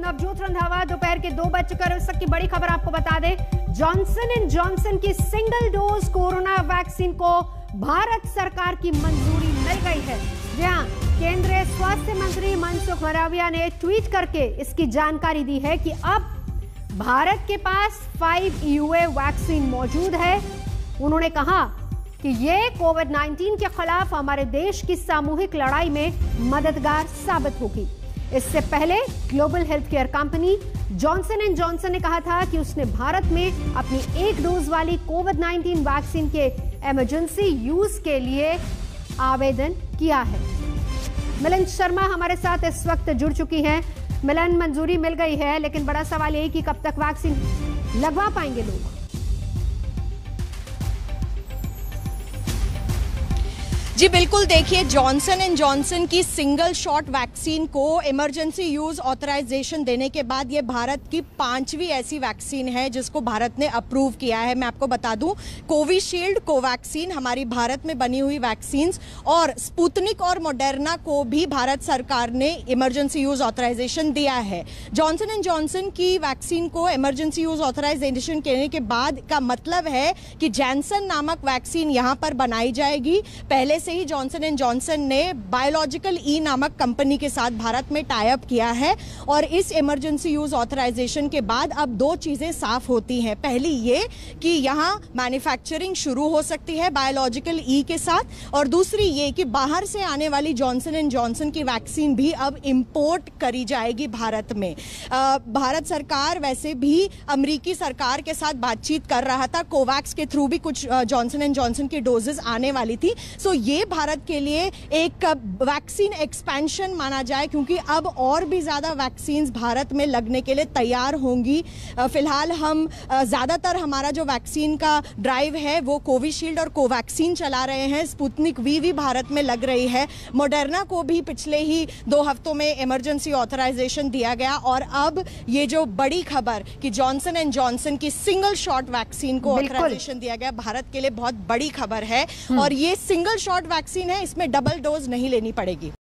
नवजोत रंधावा। दोपहर के 2 बज चुके। इस वक्त की बड़ी खबर आपको बता दें, जॉनसन एंड जॉनसन की सिंगल डोज कोरोना वैक्सीन को भारत सरकार की मंजूरी मिल गई है। जी हां, केंद्रीय स्वास्थ्य मंत्री मनसुख मांडविया ने ट्वीट करके इसकी जानकारी दी है कि अब भारत के पास 5 EUA वैक्सीन मौजूद है। उन्होंने कहा कि ये कोविड-19 के खिलाफ हमारे देश की सामूहिक लड़ाई में मददगार साबित होगी। इससे पहले global health care company Johnson and Johnson ने कहा था कि उसने भारत में अपनी 1 डोज वाली कोविड-19 वैक्सीन के इमरजेंसी यूज के लिए आवेदन किया है। मिलन शर्मा हमारे साथ इस वक्त जुड़ चुकी हैं। मिलन, मंजूरी मिल गई है, लेकिन बड़ा सवाल यही कि कब तक वैक्सीन लगवा पाएंगे लोग? जी बिल्कुल, देखिए जॉनसन एंड जॉनसन की सिंगल शॉट वैक्सीन को इमरजेंसी यूज ऑथराइजेशन देने के बाद ये भारत की 5वीं ऐसी वैक्सीन है जिसको भारत ने अप्रूव किया है। मैं आपको बता दूं, कोविशील्ड, कोवैक्सीन हमारी भारत में बनी हुई वैक्सीन्स और स्पुतनिक और मॉडर्ना को भी भारत सरकार ने इमरजेंसी यूज ऑथराइजेशन दिया है। जॉनसन एंड जॉनसन की वैक्सीन को इमरजेंसी यूज ऑथराइजेशन देने के बाद का मतलब है कि जैनसन नामक वैक्सीन यहां पर बनाई जाएगी। पहले ही जॉनसन एंड जॉनसन ने बायोलॉजिकल ई नामक कंपनी के साथ भारत में टाई अप किया है और इस इमरजेंसी यूज ऑथराइजेशन के बाद अब 2 चीजें साफ होती हैं। पहली ये कि यहां मैन्युफैक्चरिंग शुरू हो सकती है बायोलॉजिकल ई के साथ, और दूसरी ये कि बाहर से आने वाली जॉनसन एंड जॉनसन की वैक्सीन भी अब इंपोर्ट करी जाएगी भारत में। भारत सरकार वैसे भी अमेरिकी सरकार के साथ बातचीत कर रहा था, कोवैक्स के थ्रू भी कुछ जॉनसन एंड जॉनसन की डोजेस आने वाली थी। सो ये भारत के लिए एक वैक्सीन एक्सपेंशन माना जाए, क्योंकि अब और भी ज्यादा वैक्सीन्स भारत में लगने के लिए तैयार होंगी। फिलहाल हम ज्यादातर हमारा जो वैक्सीन का ड्राइव है वो कोविशील्ड और कोवैक्सीन चला रहे हैं। स्पुतनिक वी भी भारत में लग रही है। मॉडर्ना को भी पिछले ही 2 हफ्तों में इमरजेंसी ऑथराइजेशन दिया गया और अब ये जो बड़ी खबर कि जॉनसन एंड जॉनसन की सिंगल शॉट वैक्सीन को ऑथराइजेशन दिया गया, भारत के लिए बहुत बड़ी खबर है। और ये सिंगल शॉट वैक्सीन है, इसमें डबल डोज नहीं लेनी पड़ेगी।